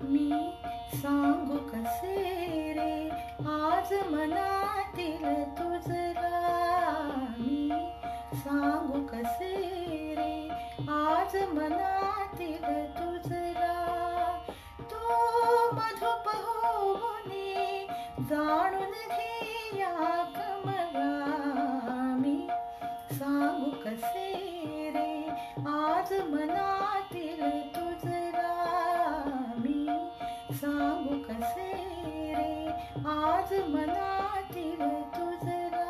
मी सांगू कसे रे आज मनातील तुझला. मी सांगू कसे रे आज मनातील तुझला. तो मधुप होऊनी जाणून घेया कमला. मी सांगू कसे रे आज मनातील तुझला. मी सांगू कसे रे आज मनातील तुझला.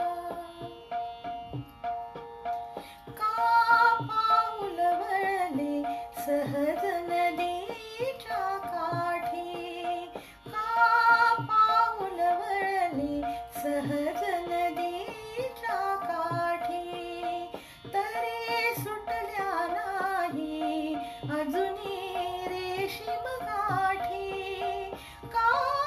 का पाऊल वळले सहज नदीच्या काठी. का पाऊल वळले सहज नदीच्या काठी. तरी सुटल्या नाही अजूनी रेशीम गाठी. का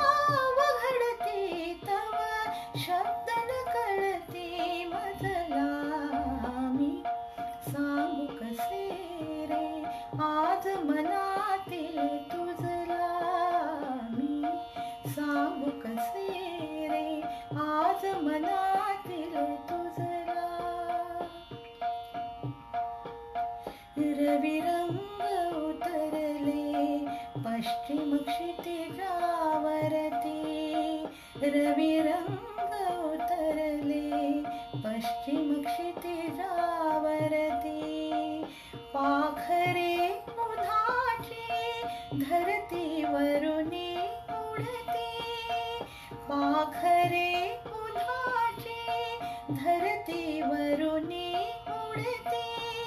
वघडती तव शब्द न कळती मजला. मी सांगू कसे रे आज मनातील तुझला. मी सांगू कसे रे आज मनातील तुझला. रविरंग उतरले पश्चिम क्षितिजावरती. रविरंग उतरले पश्चिम क्षितिजावरती. पाखरे उधाची धरतीवरुनी उडती. पाखरे उधाची धरतीवरुनी उडती.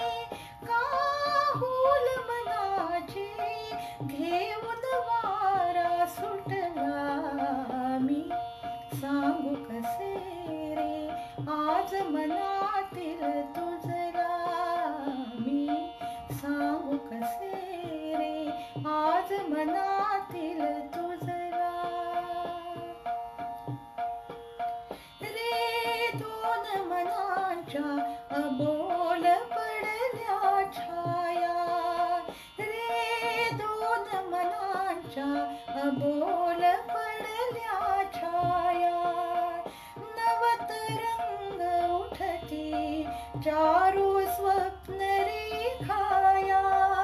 काहूल मनाची घेऊन वारा सुटला. मी सांगू कसे रे आज मनातील तुझला. मी सांगू कसे रे आज मनातील तुझला. रे दोन मनांच्या अबोल पडल्या छाया. रे दोन मनांच्या अबोल पडल्या छाया. नवतरंग उठती चारू स्वप्न रेखाया.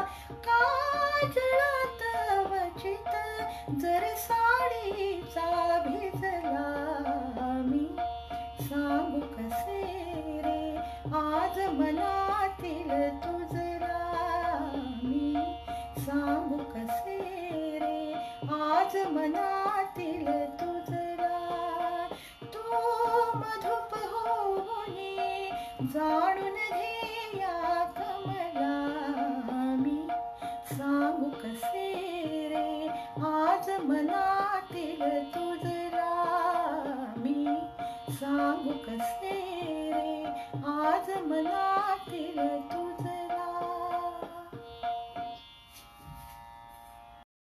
काजळात वचित जर साडीचा भिजला. मी सांगू कसे रे आज मनातील तुझला. मी सांगू कसे रे आज मनातील तुझला. तो मधुप होऊनी जाणून घेया कमला. मी सांगू कसे रे आज मनातील तुझला. मी सांगू कसे रे आज मनातील तुझला.